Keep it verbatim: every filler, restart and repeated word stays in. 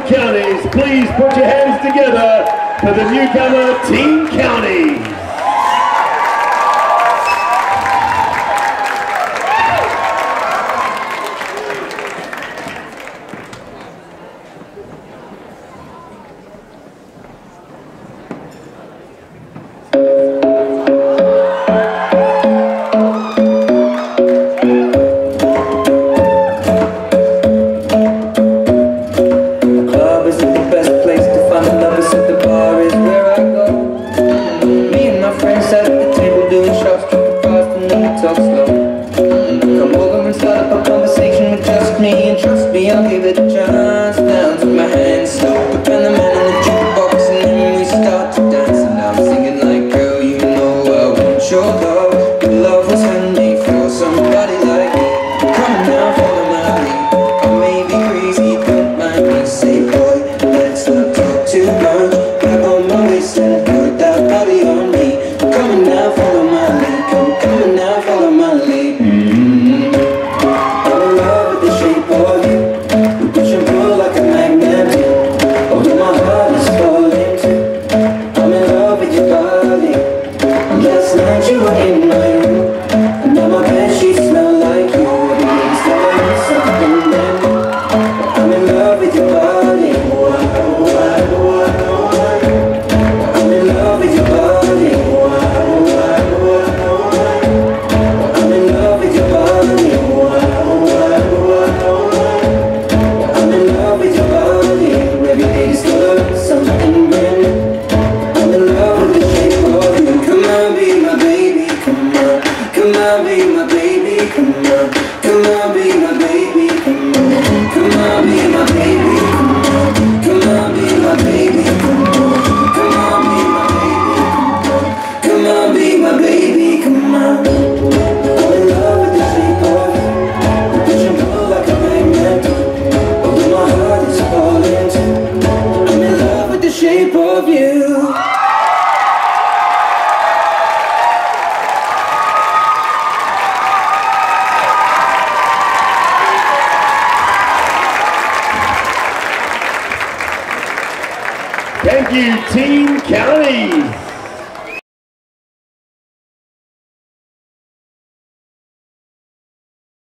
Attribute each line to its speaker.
Speaker 1: Counties, please put your hands together for the newcomer Teen Counties.
Speaker 2: Talk slow. Come over and start up a conversation with just me, and trust me, I'll give it a chance. Now take my hand slow, put down the man in the jukebox, and then we start to dance. And I'm singing like, girl, you know I want your love. Your love was handmade for somebody like me. Come on now, follow my lead. I may be crazy, don't mind me. Say, boy, let's not talk too much. Grab on my waist and put that body on me. Come on now, follow my lead. Come, come on now, follow my lead. Mm-hmm. I'm in love with the shape of you. We push and pull like a magnet. Although my heart is falling too. I'm in love with your body. Last night you were in my room, and now my bed sheets smell like you. Everything's starting something brand new. I'm in love with your body. I'm in love with your body. Come on, be my baby, come on. Come on, be my baby, come on. Come on, be my baby, come on. Come on, be my baby, come on. Come on, be my baby, come on. Come on, be my baby, come on. I'm in love with the shape of you. We push and pull like a magnet. Although my heart is falling too. I'm in love with the shape of you.
Speaker 1: Thank you, Teen Counties.